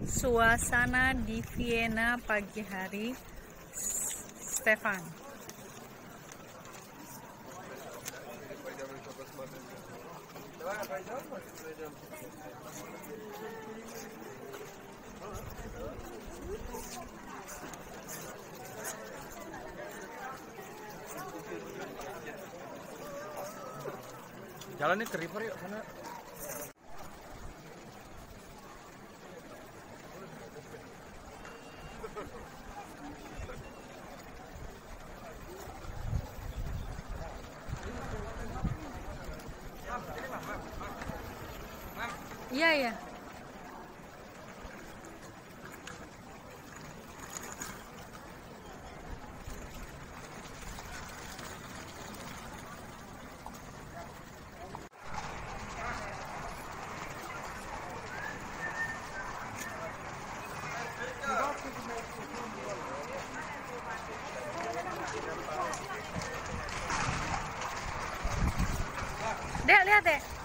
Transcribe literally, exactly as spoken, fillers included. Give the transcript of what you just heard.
Suasana di Vienna pagi hari. Stefan. Jalannya ke river yuk sana. Iya ya. Dek, lihat deh.